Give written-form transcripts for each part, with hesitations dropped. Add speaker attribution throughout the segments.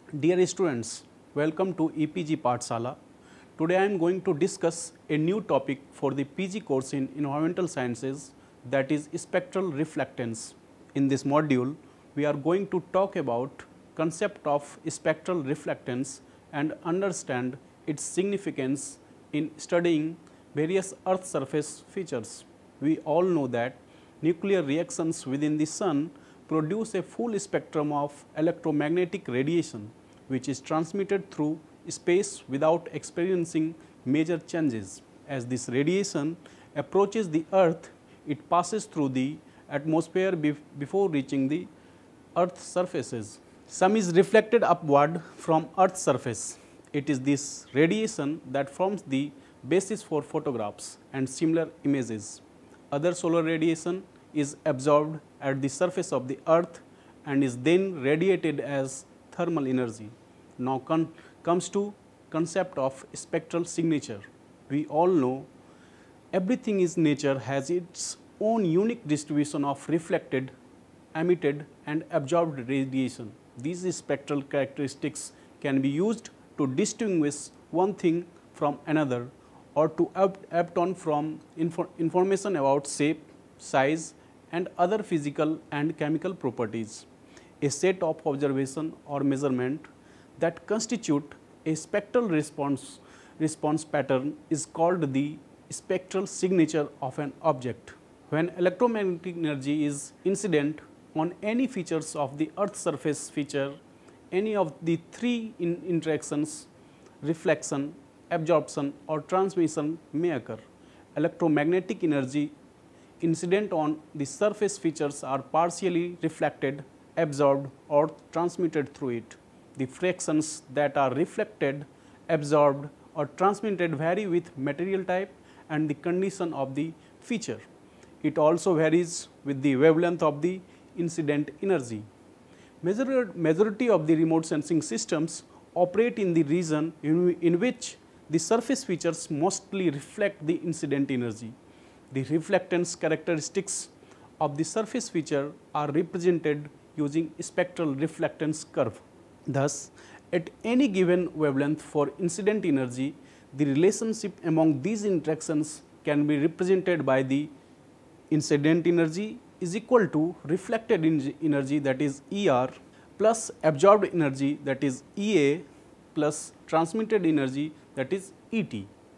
Speaker 1: Dear students, welcome to EPG Pathshala. Today I am going to discuss a new topic for the PG course in Environmental Sciences, that is spectral reflectance. In this module, we are going to talk about concept of spectral reflectance and understand its significance in studying various Earth surface features. We all know that nuclear reactions within the Sun produce a full spectrum of electromagnetic radiation, which is transmitted through space without experiencing major changes. As this radiation approaches the Earth, it passes through the atmosphere before reaching the Earth's surfaces. Some is reflected upward from Earth's surface. It is this radiation that forms the basis for photographs and similar images. Other solar radiation is absorbed at the surface of the Earth and is then radiated as thermal energy. Now comes to concept of spectral signature. We all know everything in nature has its own unique distribution of reflected, emitted and absorbed radiation. These spectral characteristics can be used to distinguish one thing from another or to obtain from information about shape, size and other physical and chemical properties. A set of observation or measurement that constitute a spectral response pattern is called the spectral signature of an object. When electromagnetic energy is incident on any features of the Earth surface feature, any of the three interactions, reflection, absorption or transmission may occur. Electromagnetic energy incident on the surface features are partially reflected, absorbed or transmitted through it. The fractions that are reflected, absorbed or transmitted vary with material type and the condition of the feature. It also varies with the wavelength of the incident energy. Majority of the remote sensing systems operate in the region in which the surface features mostly reflect the incident energy. The reflectance characteristics of the surface feature are represented using spectral reflectance curve. Thus, at any given wavelength for incident energy, the relationship among these interactions can be represented by the incident energy is equal to reflected energy, that is ER, plus absorbed energy, that is EA, plus transmitted energy, that is ET.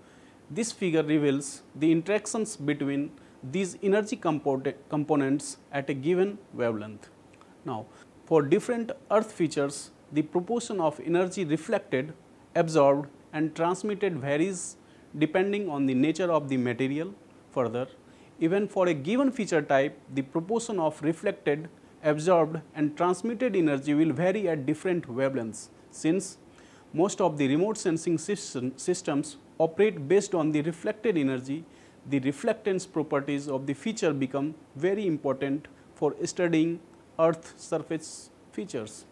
Speaker 1: This figure reveals the interactions between these energy components at a given wavelength. Now, for different Earth features, the proportion of energy reflected, absorbed and transmitted varies depending on the nature of the material. Further, even for a given feature type, the proportion of reflected, absorbed and transmitted energy will vary at different wavelengths. Since most of the remote sensing systems operate based on the reflected energy, the reflectance properties of the feature become very important for studying Earth surface features.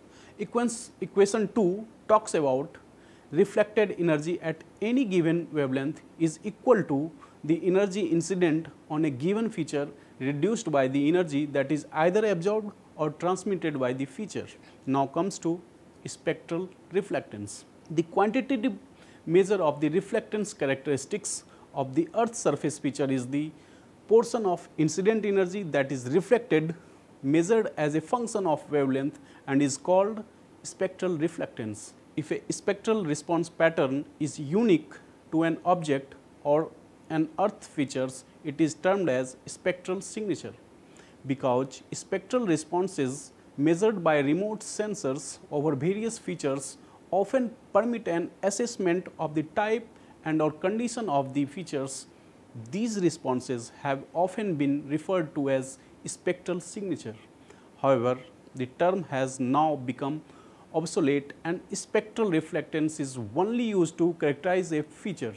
Speaker 1: Equation 2 talks about reflected energy at any given wavelength is equal to the energy incident on a given feature reduced by the energy that is either absorbed or transmitted by the feature. Now comes to spectral reflectance. The quantitative measure of the reflectance characteristics of the Earth surface feature is the portion of incident energy that is reflected measured as a function of wavelength and is called spectral reflectance. If a spectral response pattern is unique to an object or an Earth features, it is termed as spectral signature. Because spectral responses measured by remote sensors over various features often permit an assessment of the type and or condition of the features, these responses have often been referred to as spectral signature. However, the term has now become obsolete and spectral reflectance is only used to characterize a feature.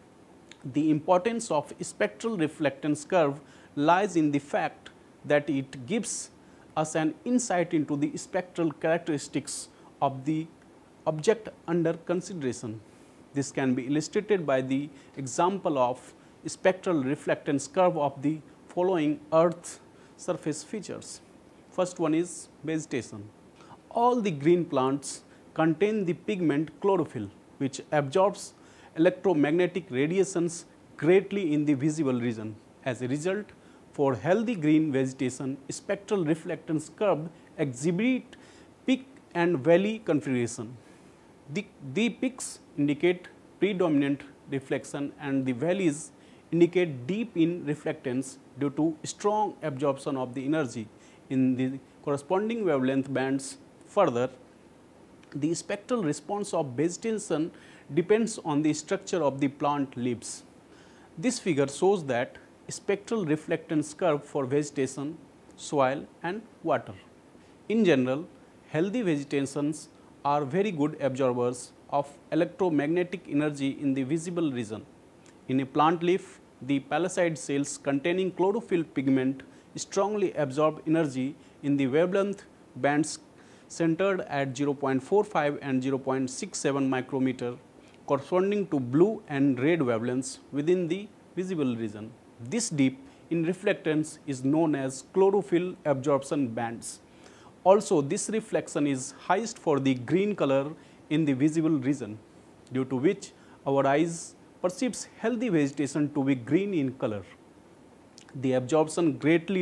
Speaker 1: The importance of spectral reflectance curve lies in the fact that it gives us an insight into the spectral characteristics of the object under consideration. This can be illustrated by the example of spectral reflectance curve of the following Earth surface features. First one is vegetation. All the green plants contain the pigment chlorophyll, which absorbs electromagnetic radiations greatly in the visible region. As a result, for healthy green vegetation, spectral reflectance curve exhibit peak and valley configuration. The peaks indicate predominant reflection and the valleys indicate deep in reflectance due to strong absorption of the energy in the corresponding wavelength bands. Further, the spectral response of vegetation depends on the structure of the plant leaves. This figure shows that spectral reflectance curve for vegetation, soil and water. In general, healthy vegetations are very good absorbers of electromagnetic energy in the visible region. In a plant leaf, the palisade cells containing chlorophyll pigment strongly absorb energy in the wavelength bands centered at 0.45 and 0.67 micrometer, corresponding to blue and red wavelengths within the visible region. This dip in reflectance is known as chlorophyll absorption bands. Also, this reflection is highest for the green color in the visible region, due to which our eyes perceives healthy vegetation to be green in color. The absorption greatly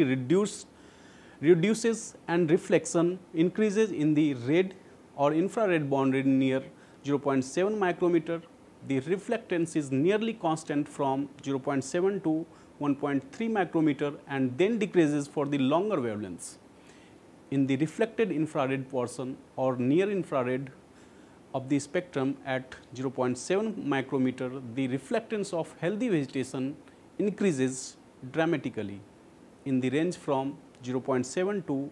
Speaker 1: reduces and reflection increases in the red or infrared boundary near 0.7 micrometer. The reflectance is nearly constant from 0.7 to 1.3 micrometer and then decreases for the longer wavelengths. In the reflected infrared portion or near infrared of the spectrum at 0.7 micrometer, the reflectance of healthy vegetation increases dramatically in the range from 0.7 to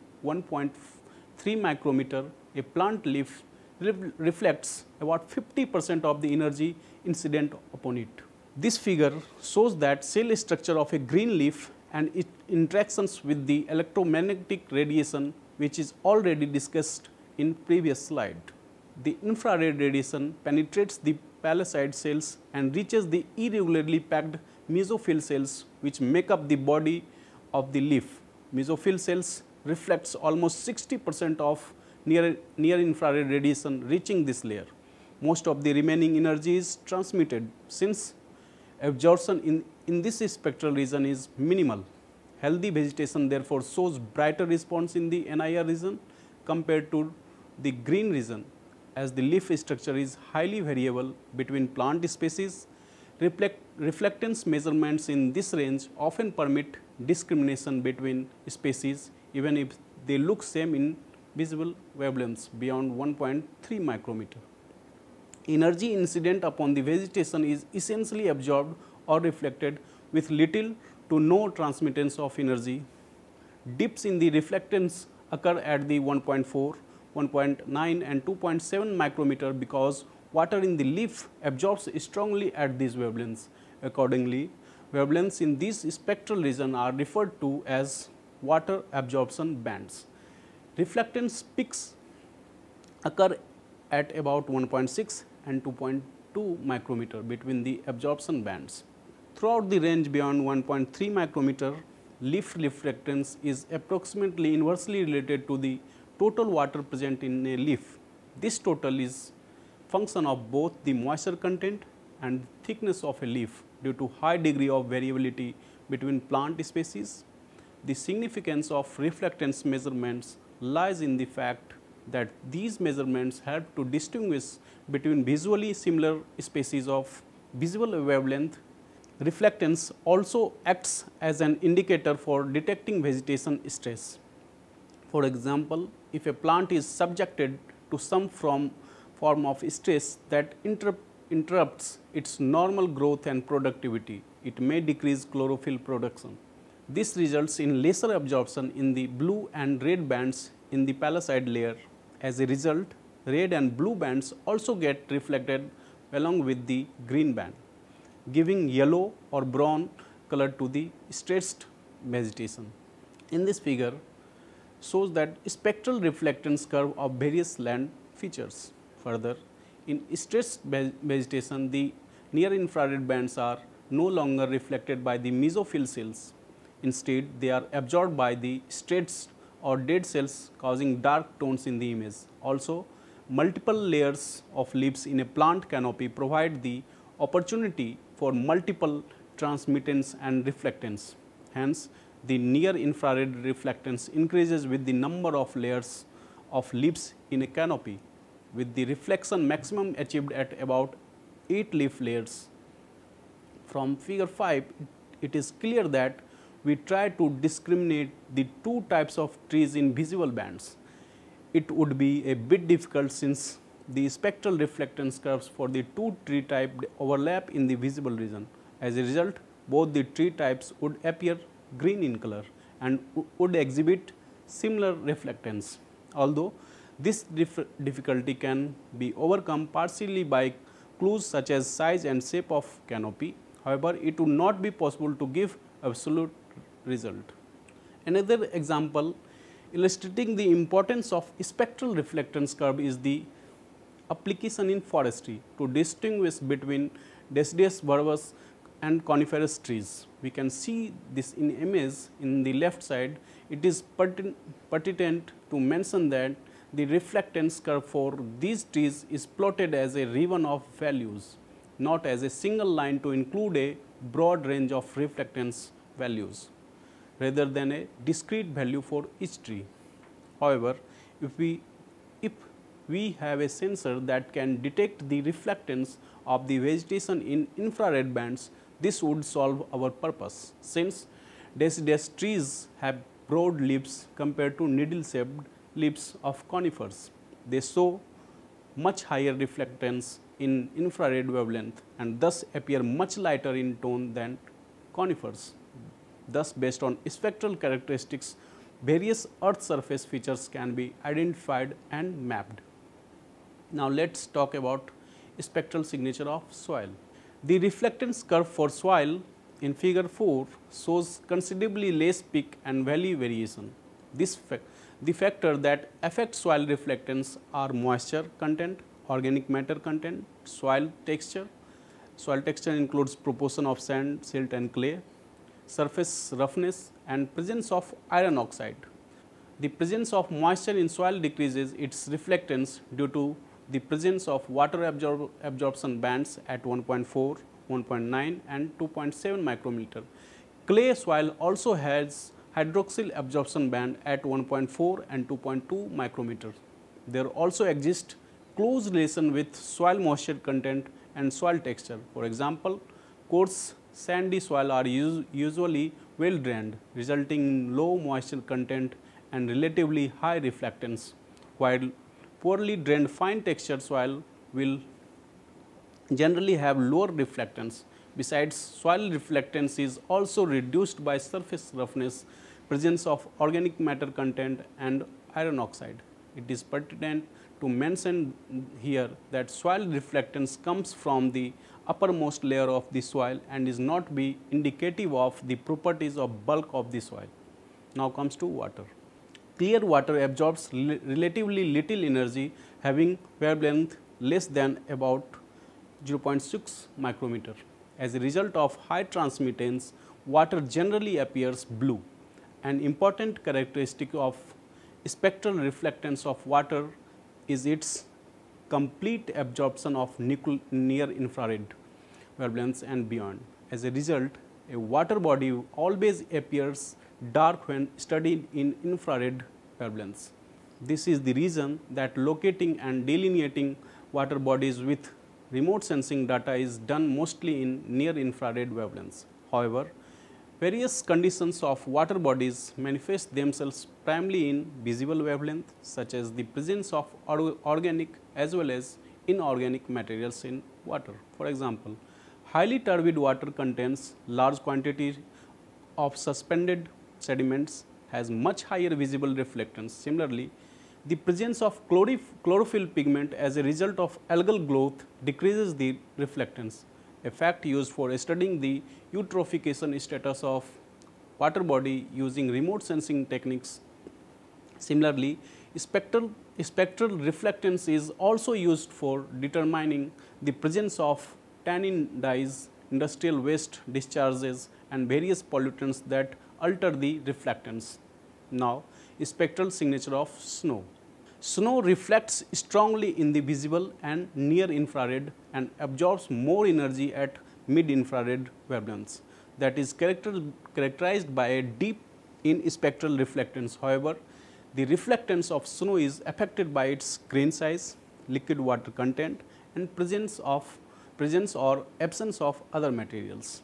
Speaker 1: 1.3 micrometer. A plant leaf reflects about 50% of the energy incident upon it. This figure shows that cell structure of a green leaf and its interactions with the electromagnetic radiation, which is already discussed in previous slide. The infrared radiation penetrates the palisade cells and reaches the irregularly packed mesophyll cells, which make up the body of the leaf. Mesophyll cells reflects almost 60% of near infrared radiation reaching this layer. Most of the remaining energy is transmitted since absorption in this spectral region is minimal. Healthy vegetation therefore shows brighter response in the NIR region compared to the green region, as the leaf structure is highly variable between plant species. Reflectance measurements in this range often permit discrimination between species even if they look same in visible wavelengths beyond 1.3 micrometer. Energy incident upon the vegetation is essentially absorbed or reflected with little to no transmittance of energy. Dips in the reflectance occur at the 1.4, 1.9 and 2.7 micrometer because water in the leaf absorbs strongly at these wavelengths. Accordingly, wavelengths in this spectral region are referred to as water absorption bands. Reflectance peaks occur at about 1.6 and 2.2 micrometer between the absorption bands. Throughout the range beyond 1.3 micrometer, leaf reflectance is approximately inversely related to the total water present in a leaf. This total is function of both the moisture content and thickness of a leaf due to high degree of variability between plant species. The significance of reflectance measurements lies in the fact that these measurements help to distinguish between visually similar species of visible wavelength. Reflectance also acts as an indicator for detecting vegetation stress. For example, if a plant is subjected to some form of stress that interrupts its normal growth and productivity, it may decrease chlorophyll production. This results in lesser absorption in the blue and red bands in the palisade layer. As a result, red and blue bands also get reflected along with the green band, giving yellow or brown color to the stressed vegetation. In this figure shows that spectral reflectance curve of various land features. Further, in stressed vegetation, the near infrared bands are no longer reflected by the mesophyll cells. Instead, they are absorbed by the stressed or dead cells, causing dark tones in the image. Also, multiple layers of leaves in a plant canopy provide the opportunity for multiple transmittance and reflectance. Hence, the near infrared reflectance increases with the number of layers of leaves in a canopy, with the reflection maximum achieved at about 8 leaf layers. From figure 5, it is clear that we try to discriminate the two types of trees in visible bands. It would be a bit difficult since the spectral reflectance curves for the two tree types overlap in the visible region. As a result, both the tree types would appear green in color and would exhibit similar reflectance. Although this difficulty can be overcome partially by clues such as size and shape of canopy. However, it would not be possible to give absolute result. Another example illustrating the importance of spectral reflectance curve is the application in forestry to distinguish between deciduous, bulbous and coniferous trees. We can see this in image in the left side. It is pertinent to mention that the reflectance curve for these trees is plotted as a ribbon of values, not as a single line to include a broad range of reflectance values rather than a discrete value for each tree. However, if we have a sensor that can detect the reflectance of the vegetation in infrared bands, this would solve our purpose. Since deciduous trees have broad leaves compared to needle-shaped leaves of conifers, they show much higher reflectance in infrared wavelength and thus appear much lighter in tone than conifers. Thus, based on spectral characteristics, various earth surface features can be identified and mapped. Now, let us talk about spectral signature of soil. The reflectance curve for soil in figure 4 shows considerably less peak and valley variation. The factor that affect soil reflectance are moisture content, organic matter content, soil texture. Soil texture includes proportion of sand, silt and clay, surface roughness and presence of iron oxide. The presence of moisture in soil decreases its reflectance due to the presence of water absorption bands at 1.4, 1.9 and 2.7 micrometer. Clay soil also has hydroxyl absorption band at 1.4 and 2.2 micrometer. There also exists close relation with soil moisture content and soil texture. For example, coarse sandy soil are usually well drained, resulting in low moisture content and relatively high reflectance, while poorly drained fine textured soil will generally have lower reflectance. Besides, soil reflectance is also reduced by surface roughness, presence of organic matter content and iron oxide. It is pertinent to mention here that soil reflectance comes from the uppermost layer of the soil and is not be indicative of the properties of bulk of the soil. Now comes to water. Clear water absorbs relatively little energy, having wavelength less than about 0.6 micrometer. As a result of high transmittance, water generally appears blue. An important characteristic of spectral reflectance of water is its complete absorption of near infrared wavelengths and beyond. As a result, a water body always appears dark when studied in infrared wavelengths. This is the reason that locating and delineating water bodies with remote sensing data is done mostly in near infrared wavelengths. However, various conditions of water bodies manifest themselves primarily in visible wavelength, such as the presence of organic as well as inorganic materials in water. For example, highly turbid water contains large quantity of suspended sediments, has much higher visible reflectance. Similarly, the presence of chlorophyll pigment as a result of algal growth decreases the reflectance, a fact used for studying the eutrophication status of water body using remote sensing techniques. Similarly, spectral reflectance is also used for determining the presence of tannin dyes, industrial waste discharges and various pollutants that alter the reflectance. Now, spectral signature of snow. Snow reflects strongly in the visible and near infrared and absorbs more energy at mid infrared wavelengths, that is characterized by a deep in spectral reflectance. However, the reflectance of snow is affected by its grain size, liquid water content and presence or absence of other materials.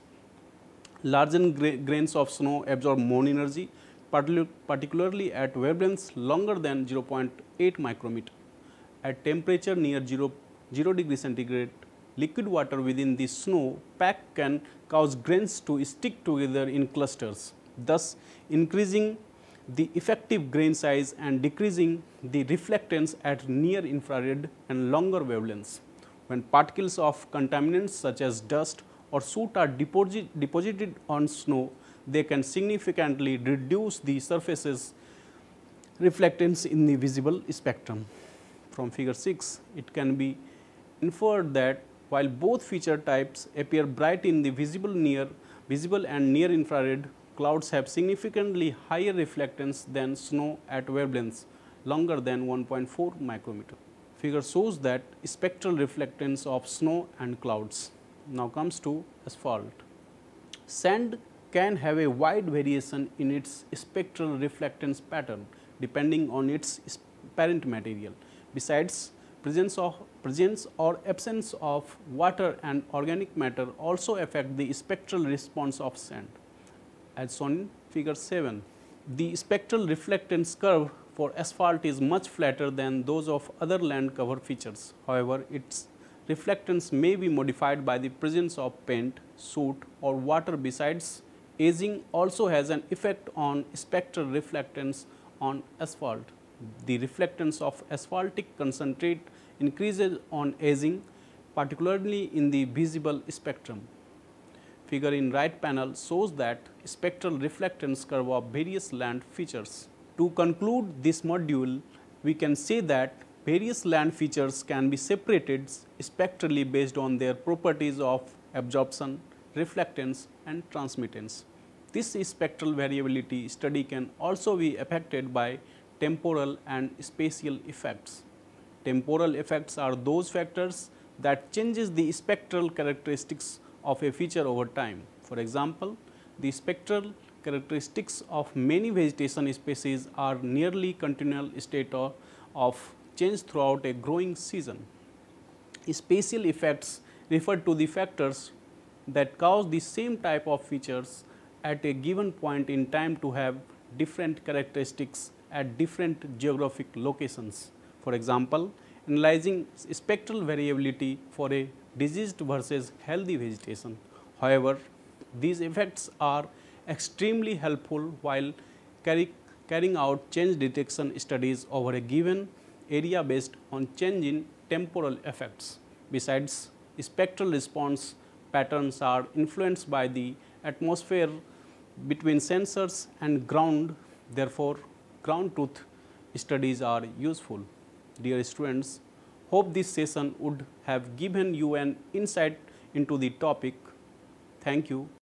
Speaker 1: Larger grains of snow absorb more energy, particularly at wavelengths longer than 0.8 micrometer. At temperature near 0 degree centigrade, liquid water within the snow pack can cause grains to stick together in clusters, thus increasing the effective grain size and decreasing the reflectance at near infrared and longer wavelengths. When particles of contaminants such as dust or soot are deposited on snow, they can significantly reduce the surface's reflectance in the visible spectrum. From figure 6, it can be inferred that while both feature types appear bright in the visible and near infrared, clouds have significantly higher reflectance than snow at wavelengths longer than 1.4 micrometer. Figure shows that spectral reflectance of snow and clouds. Now comes to asphalt. Sand can have a wide variation in its spectral reflectance pattern depending on its parent material. Besides, presence or absence of water and organic matter also affect the spectral response of sand. As shown in figure 7, the spectral reflectance curve for asphalt is much flatter than those of other land cover features. However, its reflectance may be modified by the presence of paint, soot or water. Besides, aging also has an effect on spectral reflectance on asphalt. The reflectance of asphaltic concentrate increases on aging, particularly in the visible spectrum. Figure in right panel shows that spectral reflectance curve of various land features. To conclude this module, we can say that various land features can be separated spectrally based on their properties of absorption, reflectance and transmittance. This spectral variability study can also be affected by temporal and spatial effects. Temporal effects are those factors that changes the spectral characteristics of a feature over time. For example, the spectral characteristics of many vegetation species are nearly continual state of change throughout a growing season. Spatial effects refer to the factors that cause the same type of features at a given point in time to have different characteristics at different geographic locations. For example, analyzing spectral variability for a diseased versus healthy vegetation. However, these effects are extremely helpful while carrying out change detection studies over a given area based on change in temporal effects. Besides, spectral response patterns are influenced by the atmosphere between sensors and ground. Therefore, ground truth studies are useful. Dear students, hope this session would have given you an insight into the topic. Thank you.